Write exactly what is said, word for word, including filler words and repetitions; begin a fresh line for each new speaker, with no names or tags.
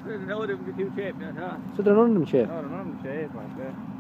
There's no difference between two shapes, yeah.
So they're none of them shape.
No, they're none of them shape, like that.